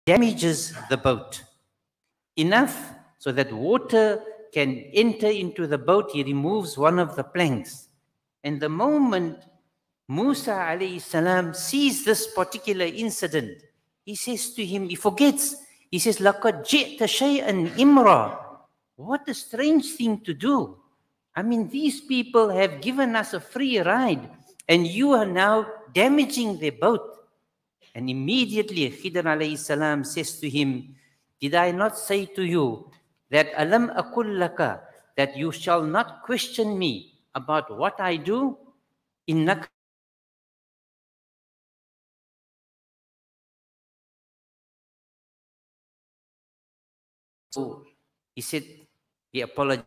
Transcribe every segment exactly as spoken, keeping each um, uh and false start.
damages the boat. Enough so that water can enter into the boat. He removes one of the planks. And the moment Musa alayhi salam sees this particular incident, he says to him, he forgets, he says, لَقَدْ جِئْتَ شَيْئًا إِمْرًا. What a strange thing to do. I mean, these people have given us a free ride, and you are now damaging their boat. And immediately Khidr alayhi salam says to him, did I not say to you that alam akul laka, that you shall not question me about what I do? Innaka. So he said, he apologized.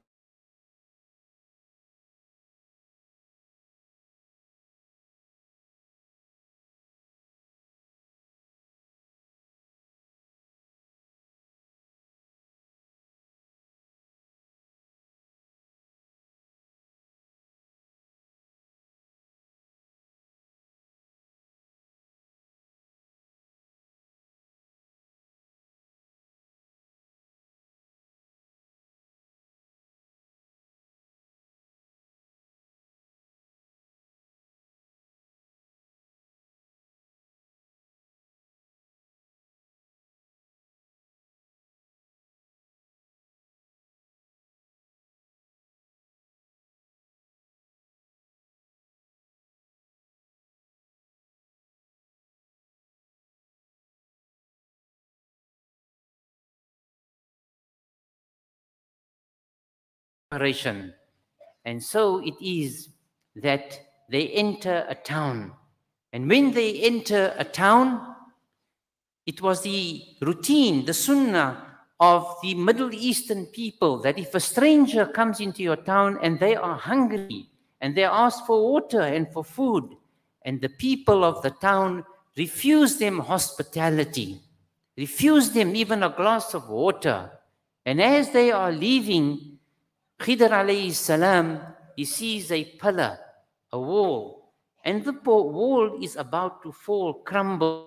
And so it is that they enter a town. And when they enter a town, it was the routine, the sunnah of the Middle Eastern people that if a stranger comes into your town and they are hungry and they ask for water and for food, and the people of the town refuse them hospitality, refuse them even a glass of water. And as they are leaving, Khidr alayhi salam, he sees a pillar, a wall, and the wall is about to fall, crumble.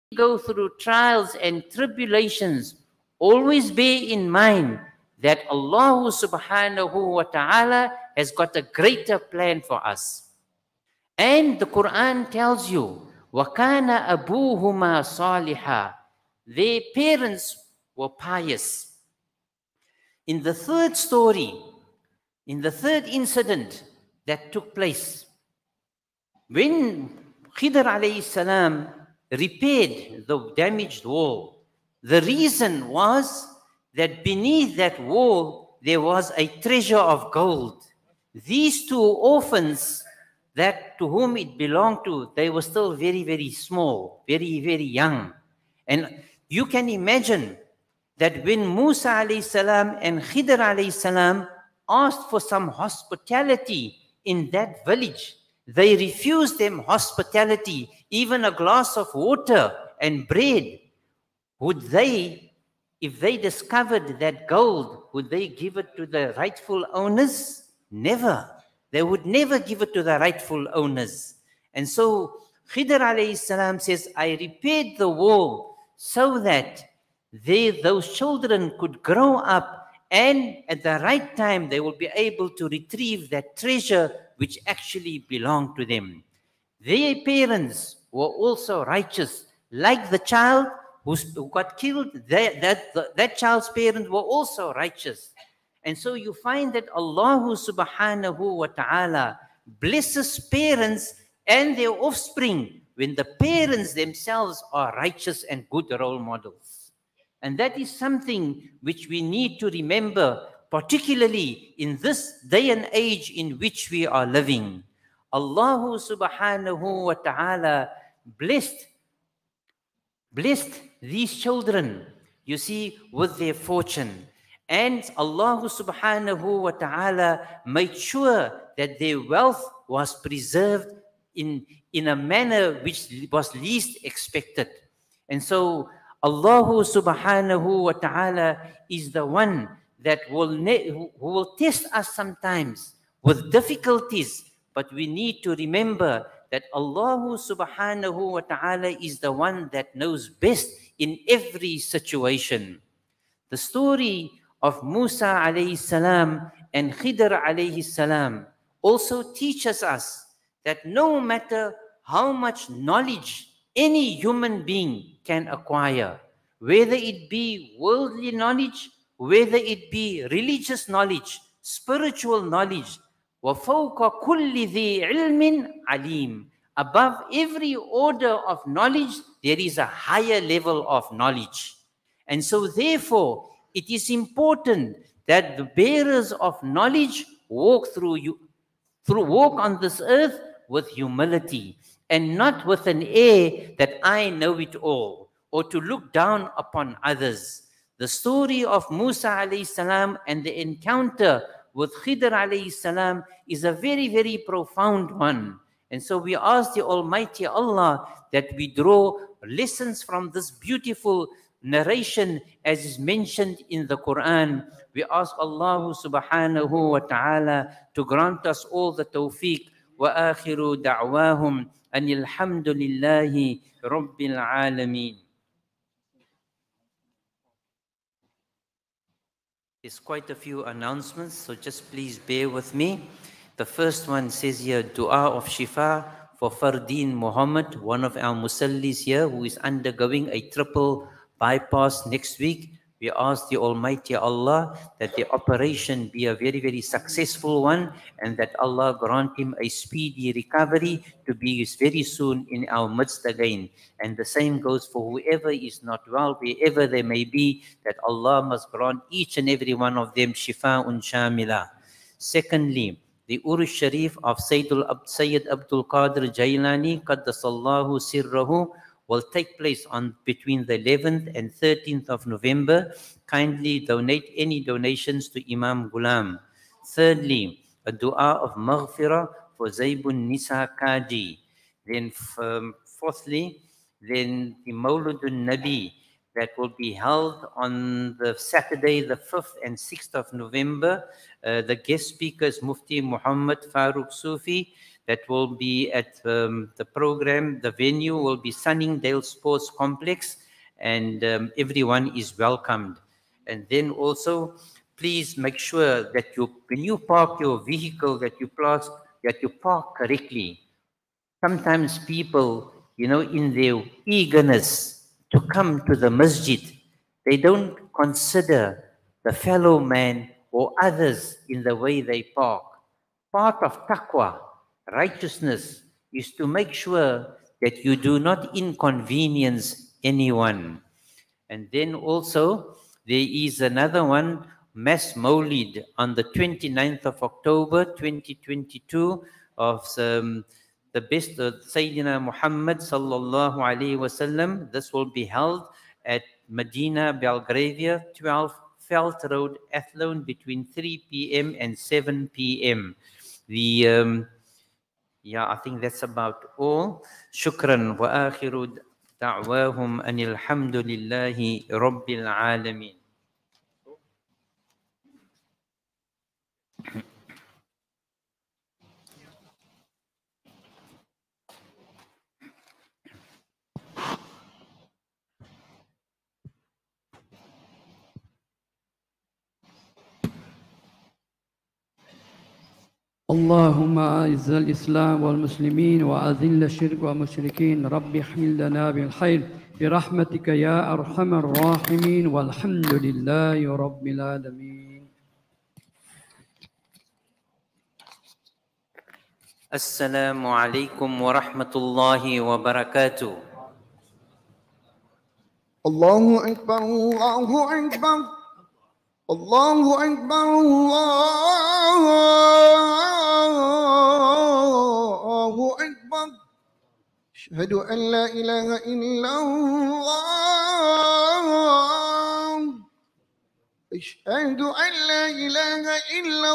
go through trials and tribulations, always bear in mind that Allah subhanahu wa ta'ala has got a greater plan for us. And the Quran tells you, وَكَانَ أَبُوهُمَا صَالِحًا. Their parents were pious. In the third story, in the third incident that took place, when Khidr alayhi salam repaired the damaged wall, the reason was that beneath that wall there was a treasure of gold. These two orphans, that to whom it belonged to, they were still very, very small, very, very young. And you can imagine that when Musa alayhi salam and Khidr alayhi salam asked for some hospitality in that village, they refused them hospitality, even a glass of water and bread. Would they, if they discovered that gold, would they give it to the rightful owners? Never. They would never give it to the rightful owners. And so Khidr alayhi salam says, I repaired the wall so that they, those children could grow up, and at the right time they will be able to retrieve that treasure which actually belonged to them. Their parents were also righteous. Like the child who got killed, they, that, that, that child's parents were also righteous. And so you find that Allah subhanahu wa ta'ala blesses parents and their offspring when the parents themselves are righteous and good role models. And that is something which we need to remember, particularly in this day and age in which we are living. Allah subhanahu wa ta'ala blessed, blessed these children, you see, with their fortune. And Allah subhanahu wa ta'ala made sure that their wealth was preserved in, in a manner which was least expected. And so Allah subhanahu wa ta'ala is the one that will, who will test us sometimes with difficulties, but we need to remember that Allah subhanahu wa ta'ala is the one that knows best in every situation. The story of Musa alayhi salam and Khidr alayhi salam also teaches us that no matter how much knowledge any human being can acquire, whether it be worldly knowledge, whether it be religious knowledge, spiritual knowledge, وَفَوْقَ كُلِّ ذِي عِلْمٍ عَلِيمٍ. Above every order of knowledge, there is a higher level of knowledge. And so therefore, it is important that the bearers of knowledge walk through you, through walk on this earth with humility, and not with an air that I know it all, or to look down upon others. The story of Musa alayhi salam and the encounter with Khidr alayhi salam is a very, very profound one. And so we ask the Almighty Allah that we draw lessons from this beautiful narration as is mentioned in the Quran. We ask Allah subhanahu wa ta'ala to grant us all the tawfiq. Wa akhiru da'wahum anil hamdulillahi rabbil alameen. There's quite a few announcements, so just please bear with me. The first one says here, Dua of Shifa for Fardeen Muhammad, one of our musallis here who is undergoing a triple bypass next week. We ask the Almighty Allah that the operation be a very, very successful one, and that Allah grant him a speedy recovery to be very soon in our midst again. And the same goes for whoever is not well, wherever they may be, that Allah must grant each and every one of them shifa'un shamila. Secondly, the Urus Sharif of Sayyid Abdul Qadir Jailani, Qaddasallahu Sirrahu, will take place on between the eleventh and thirteenth of November. Kindly donate any donations to Imam Ghulam. Thirdly, a dua of maghfirah for Zaybun Nisa Qadi. Then um, fourthly, then the Mawludun Nabi that will be held on the Saturday, the fifth and sixth of November. Uh, the guest speakers, Mufti Muhammad Farooq Sufi, that will be at um, the program. The venue will be Sunningdale Sports Complex, and um, everyone is welcomed. And then also, please make sure that you, when you park your vehicle, that you park, that you park correctly. Sometimes people, you know, in their eagerness to come to the masjid, they don't consider the fellow man or others in the way they park. Part of taqwa, righteousness, is to make sure that you do not inconvenience anyone. And then also, there is another one, Mass Maulid, on the twenty-ninth of October, twenty twenty-two, of um, the best of Sayyidina Muhammad sallallahu alayhi wasallam. This will be held at Medina, Belgravia, twelve Felt Road, Athlone, between three p m and seven p m The um, yeah, I think that's about all. Shukran wa akhiru da'wahum anil hamdulillahi rabbil alamin. اللهم أعز الإسلام والمسلمين وأذل الشرك والمشركين رب احمل لنا بالخير برحمتك يا أرحم الراحمين والحمد لله رب العالمين. السلام عليكم ورحمة الله وبركاته. الله أكبر الله أكبر الله أكبر الله أكبر أشهد أن لا إله إلا الله أشهد أن لا إله إلا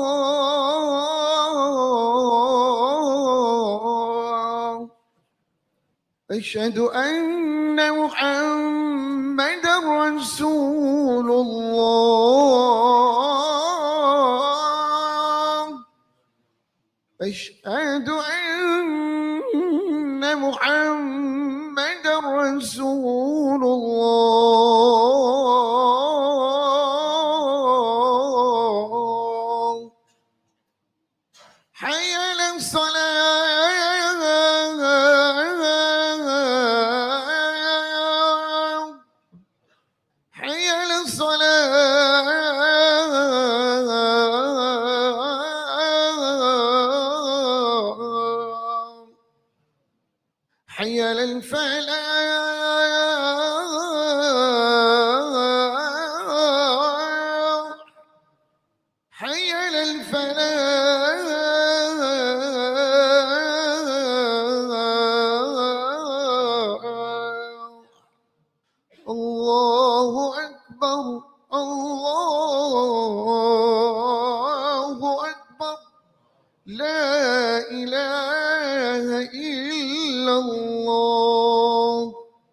الله أشهد أن محمدا رسول الله أشهد أن محمدا رسول الله حي على الصلاة حي على الصلاة حي على الفلاح حي على الفلاح الله أكبر الله أكبر لا إله إلا الله.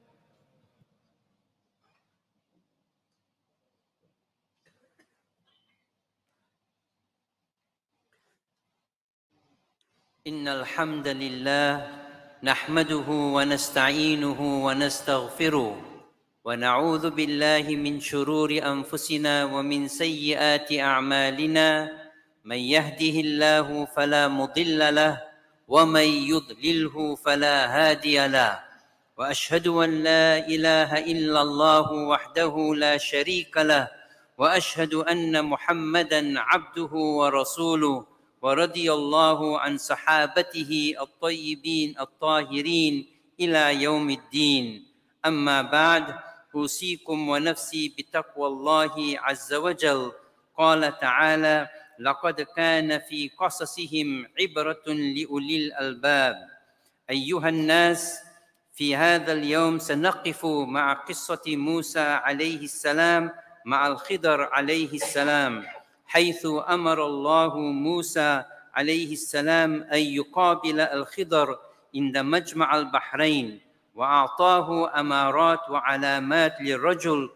إن الحمد لله نحمده ونستعينه ونستغفره ونعوذ بالله من شرور أنفسنا ومن سيئات أعمالنا من يهده الله فلا مضل له ومن يضلله فلا هادي له وأشهد أن لا إله إلا الله وحده لا شريك له وأشهد أن محمدا عبده ورسوله ورضي الله عن صحابته الطيبين الطاهرين إلى يوم الدين. أما بعد، أوصيكم ونفسي بتقوى الله عز وجل. قال تعالى: لقد كان في قصصهم عبرة لأولي الألباب. أيها الناس، في هذا اليوم سنقف مع قصة موسى عليه السلام مع الخضر عليه السلام، حيث أمر الله موسى عليه السلام أن يقابل الخضر عند مجمع البحرين، وأعطاه أمارات وعلامات للرجل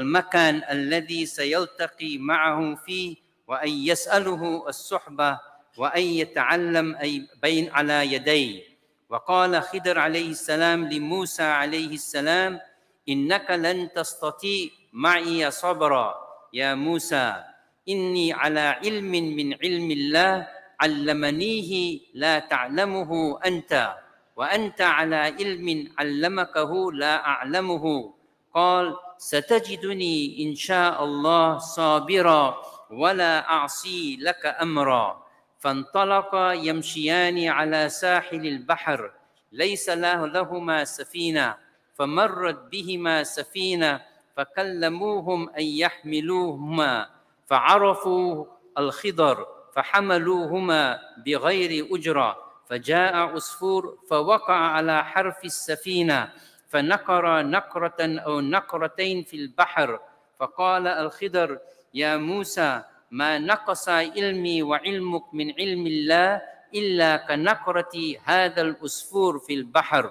والمكان الذي سيلتقي معه فيه، وأن يسأله الصحبة وأن يتعلم أي بين على يديه. وقال خضر عليه السلام لموسى عليه السلام: إنك لن تستطيع معي صبرا يا موسى، إني على علم من علم الله علمنيه لا تعلمه أنت، وأنت على علم علمكه لا أعلمه. قال: ستجدني إن شاء الله صابرا ولا أعصي لك أمرا. فانطلقا يمشيان على ساحل البحر، ليس له لهما سفينة، فمرت بهما سفينة فكلموهم أن يحملوهما، فعرفوا الخضر فحملوهما بغير أجرة. فجاء عصفور فوقع على حرف السفينة فنقر نقرة أو نقرتين في البحر. فقال الخضر: يا موسى، ما نقص علمي وعلمك من علم الله إلا كنقرة هذا العصفور في البحر.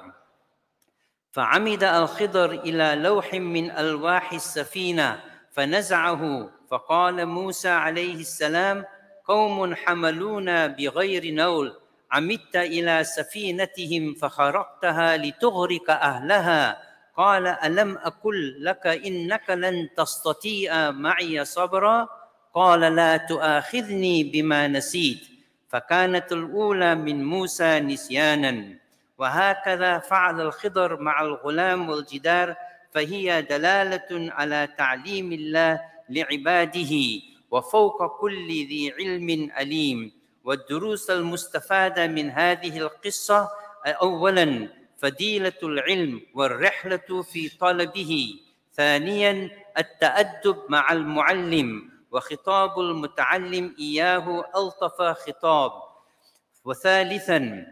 فعمد الخضر إلى لوح من ألواح السفينة فنزعه. فقال موسى عليه السلام: قوم حملونا بغير نول، عمدت إلى سفينتهم فخرقتها لتغرق أهلها. قال: ألم أقل لك إنك لن تستطيع معي صبرا؟ قال: لا تؤاخذني بما نسيت. فكانت الأولى من موسى نسيانا. وهكذا فعل الخضر مع الغلام والجدار، فهي دلالة على تعليم الله لعباده، وفوق كل ذي علم عليم. والدروس المستفادة من هذه القصة: أولاً فضيلة العلم والرحلة في طلبه. ثانياً التأدب مع المعلم، وخطاب المتعلم إياه ألطف خطاب. وثالثاً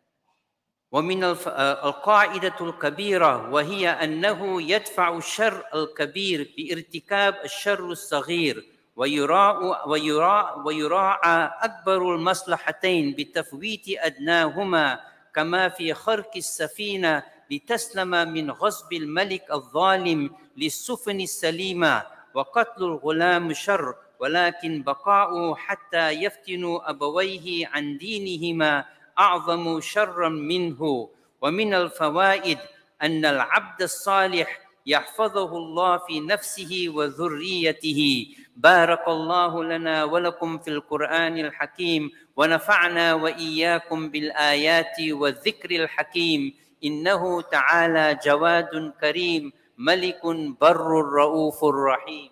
ومن القاعدة الكبيرة، وهي أنه يدفع الشر الكبير بارتكاب الشر الصغير، ويراعى ويراعى ويراعى أكبر المصلحتين بتفويت أدناهما، كما في خرق السفينة لتسلم من غصب الملك الظالم للسفن السليمة، وقتل الغلام شر، ولكن بقاؤه حتى يفتنوا أبويه عن دينهما أعظم شرا منه. ومن الفوائد أن العبد الصالح يحفظه الله في نفسه وذريته. بارك الله لنا ولكم في القرآن الحكيم، ونفعنا وإياكم بالآيات والذكر الحكيم. إنه تعالى جواد كريم، ملك بر رؤوف رحيم.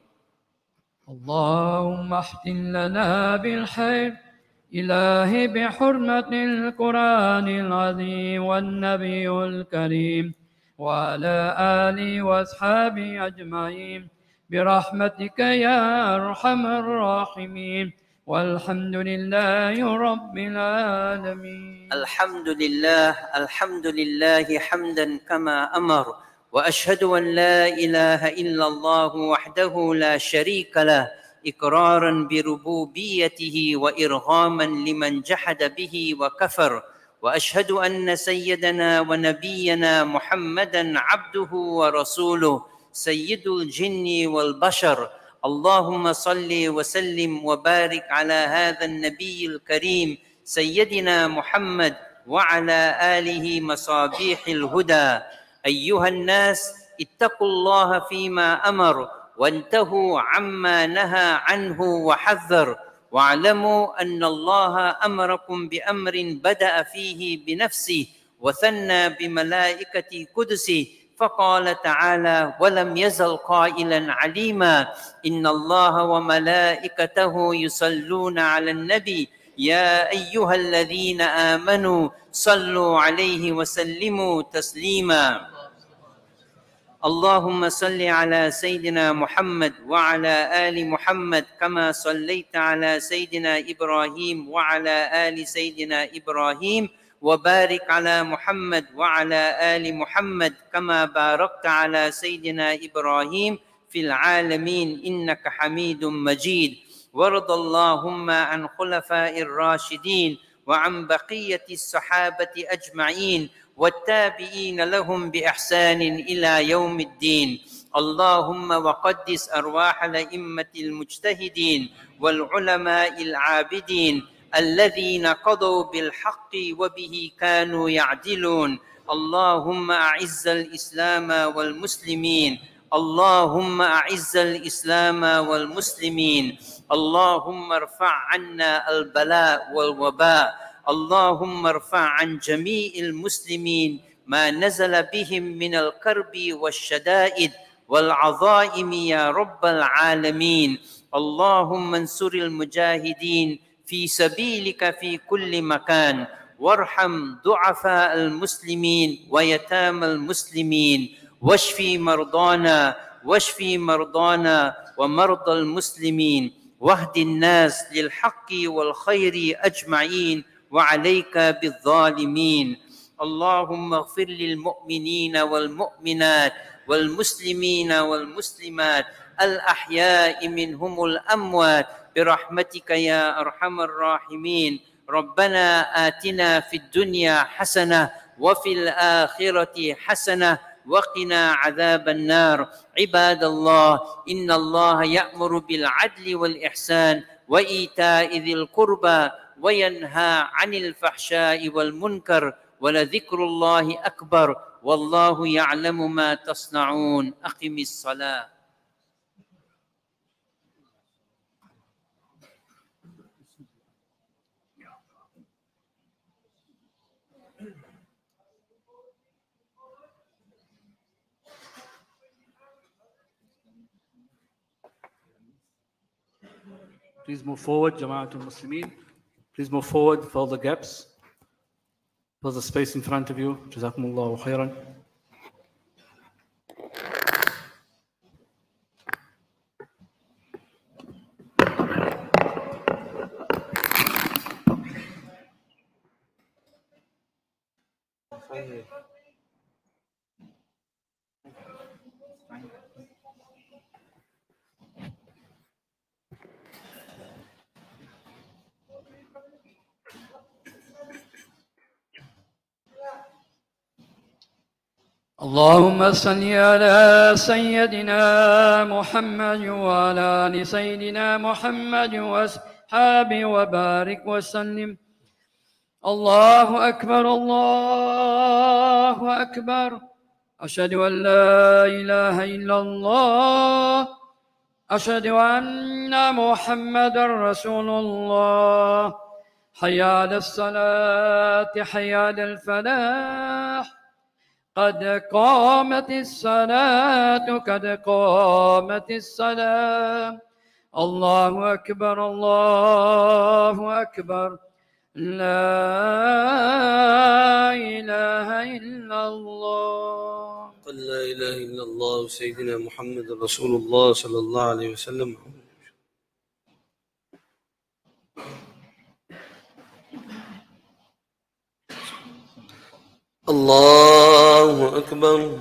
اللهم احتم لنا بالخير إلهي بحرمة القرآن العظيم والنبي الكريم وعلى آله وأصحابه أجمعين برحمتك يا أرحم الراحمين، والحمد لله رب العالمين. الحمد لله الحمد لله حمدا كما أمر، وأشهد أن لا إله إلا الله وحده لا شريك له، إقرارا بربوبيته وإرغاما لمن جحد به وكفر. وأشهد أن سيدنا ونبينا محمدا عبده ورسوله، سيد الجن والبشر. اللهم صل وسلم وبارك على هذا النبي الكريم سيدنا محمد وعلى آله مصابيح الهدى. أيها الناس، اتقوا الله فيما أمر، وانتهوا عما نهى عنه وحذر، واعلموا أن الله أمركم بأمر بدأ فيه بنفسه وثنى بملائكة قدسه، فقال تعالى: ولم يزل قائلا عليما: إن الله وملائكته يصلون على النبي يا أيها الذين آمنوا صلوا عليه وسلموا تسليما. اللهم صل على سيدنا محمد وعلى آل محمد كما صليت على سيدنا إبراهيم وعلى آل سيدنا إبراهيم، وبارك على محمد وعلى آل محمد كما باركت على سيدنا إبراهيم في العالمين إنك حميد مجيد. وارض اللهم عن خلفاء الراشدين وعن بقية الصحابة أجمعين والتابعين لهم بإحسان إلى يوم الدين. اللهم وقدس أرواح الأئمة المجتهدين والعلماء العابدين الذين قضوا بالحق وبه كانوا يعدلون. اللهم أعز الإسلام والمسلمين. اللهم أعز الإسلام والمسلمين. اللهم ارفع عنا البلاء والوباء. اللهم ارفع عن جميع المسلمين ما نزل بهم من الكرب والشدائد والعظائم يا رب العالمين. اللهم انصر المجاهدين في سبيلك في كل مكان، وارحم ضعفاء المسلمين ويتامى المسلمين، واشفي مرضانا واشفي مرضانا ومرضى المسلمين، واهد الناس للحق والخير أجمعين، وعليك بالظالمين. اللهم اغفر للمؤمنين والمؤمنات والمسلمين والمسلمات الأحياء منهم الأموات برحمتك يا أرحم الراحمين. ربنا آتنا في الدنيا حسنة وفي الآخرة حسنة وقنا عذاب النار. عباد الله، إن الله يأمر بالعدل والإحسان وإيتاء ذي القربى وينهى عن الفحشاء والمنكر، ولذكر الله أكبر والله يعلم ما تصنعون. أقم الصلاة. Please move forward, Jama'atul Muslimin. Please move forward, fill the gaps. Fill the space in front of you. Jazakumullahu khairan. اللهم صل على سيدنا محمد وعلى آل سيدنا محمد وأصحابه وبارك وسلم. الله أكبر الله أكبر. أشهد أن لا إله إلا الله. أشهد أن محمدا رسول الله. حي على الصلاة حي على الفلاح. قد قامت الصلاة قد قامت الصلاة. الله أكبر الله أكبر. لا إله إلا الله. قل لا إله إلا الله سيدنا محمد رسول الله صلى الله عليه وسلم. الله أكبر.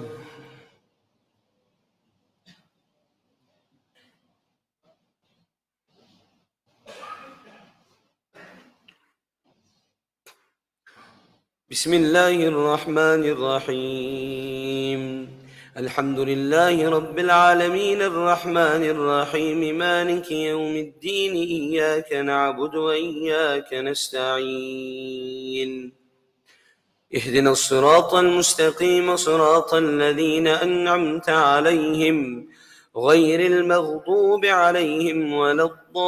بسم الله الرحمن الرحيم. الحمد لله رب العالمين الرحمن الرحيم مالك يوم الدين. إياك نعبد وإياك نستعين. اهدنا الصراط المستقيم صراط الذين أنعمت عليهم غير المغضوب عليهم ولا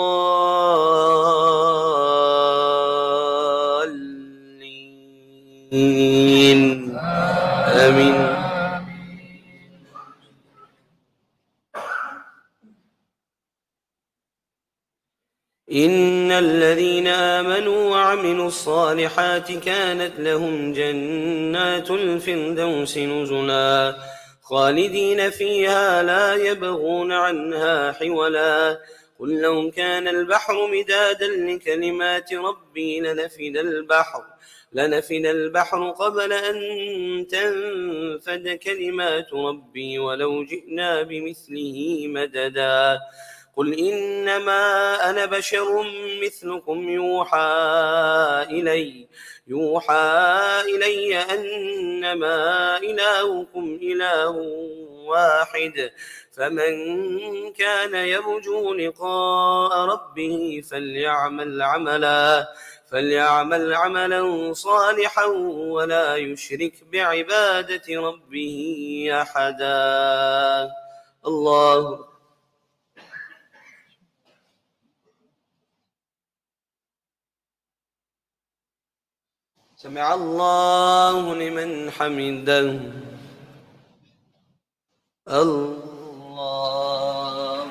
الضالين. آمين. إن الذين آمنوا وعملوا الصالحات كانت لهم جنات الفردوس نزلا خالدين فيها لا يبغون عنها حولا. قل لو كان البحر مدادا لكلمات ربي لنفد البحر لنفد البحر قبل أن تنفد كلمات ربي ولو جئنا بمثله مددا. قل إنما أنا بشر مثلكم يوحى إلي يوحى إلي أنما إلهكم إله واحد فمن كان يرجو لقاء ربه فليعمل عملا فليعمل عملا صالحا ولا يشرك بعبادة ربه أحدا. الله سمع الله لمن حمده. الله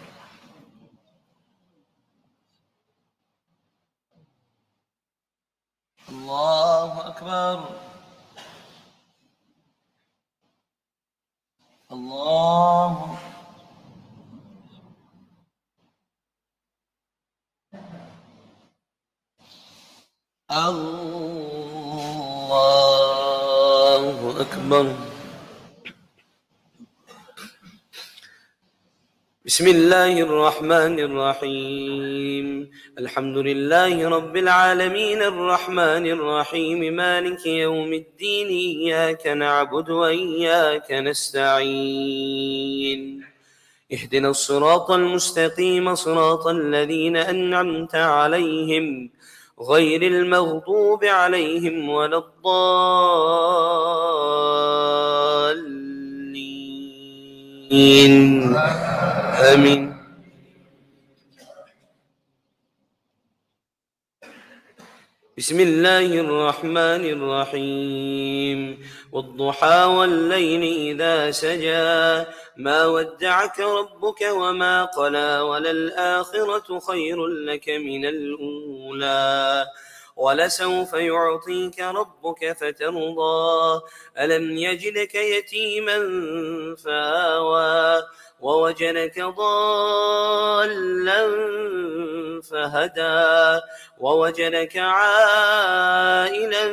الله أكبر. الله الله أكبر. بسم الله الرحمن الرحيم. الحمد لله رب العالمين الرحمن الرحيم مالك يوم الدين إياك نعبد وإياك نستعين اهدنا الصراط المستقيم صراط الذين أنعمت عليهم غير المغضوب عليهم ولا الضالين آمين. بسم الله الرحمن الرحيم. والضحى والليل إذا سجى ما ودعك ربك وما قلى وللآخرة خير لك من الأولى ولسوف يعطيك ربك فترضى ألم يجدك يتيما فآوى ووجدك ضالا فهدى ووجدك عائلا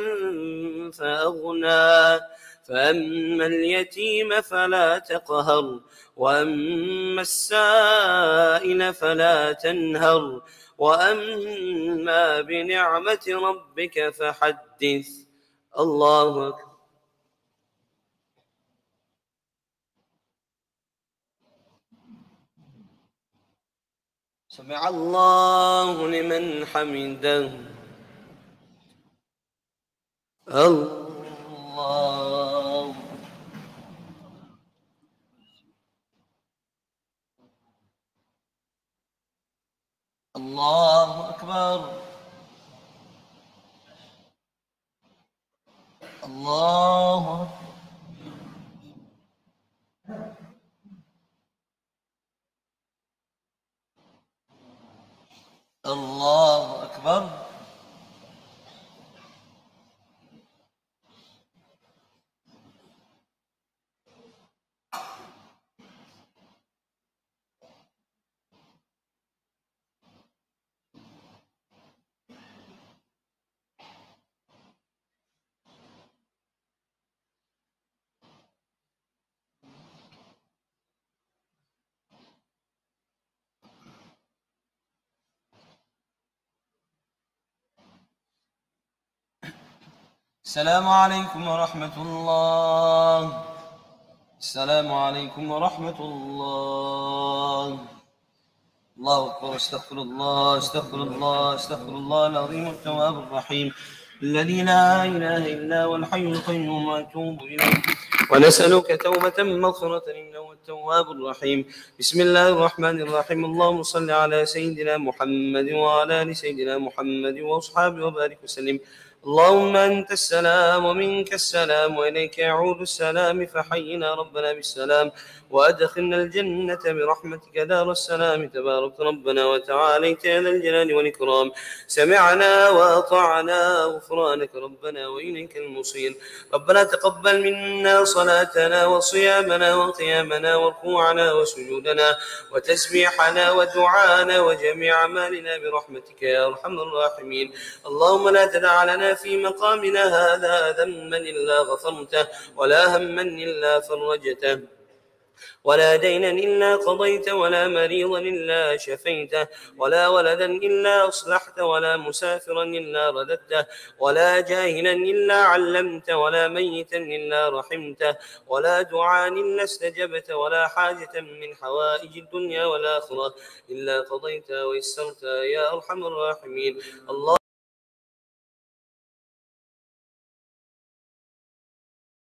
فأغنى فأما اليتيم فلا تقهر وأما السائل فلا تنهر وأما بنعمة ربك فحدث. الله أكبر. سمع الله لمن حمده. الله الله أكبر. الله الله أكبر. السلام عليكم ورحمة الله. السلام عليكم ورحمة الله. الله أكبر. استغفر الله استغفر الله استغفر الله العظيم التواب الرحيم الذي لا إله إلا هو الحي القيوم وأتوب إليه ونسألك توبة مغفرة إنه هو التواب الرحيم. بسم الله الرحمن الرحيم. اللهم صل على سيدنا محمد وعلى آل سيدنا محمد وأصحابه وبارك وسلم. اللهم أنت السلام ومنك السلام وإليك يعود السلام فحينا ربنا بالسلام وأدخلنا الجنة برحمتك دار السلام. تبارك ربنا وتعاليت يا ذا الجلال والإكرام. سمعنا وأطعنا غفرانك ربنا وإليك المصير. ربنا تقبل منا صلاتنا وصيامنا وقيامنا وركوعنا وسجودنا وتسبيحنا ودعانا وجميع أعمالنا برحمتك يا أرحم الراحمين. اللهم لا تدع لنا في مقامنا هذا ذنبا إلا غفرته ولا هما إلا فرجته ولا دينا إلا قضيت ولا مريضا إلا شفيته ولا ولدا إلا أصلحت ولا مسافرا إلا رددته ولا جاهلا إلا علمت ولا ميتا إلا رحمته ولا دعاء إلا استجبت ولا حاجة من حوائج الدنيا والآخرة إلا قضيت ويسرت يا أرحم الراحمين. الله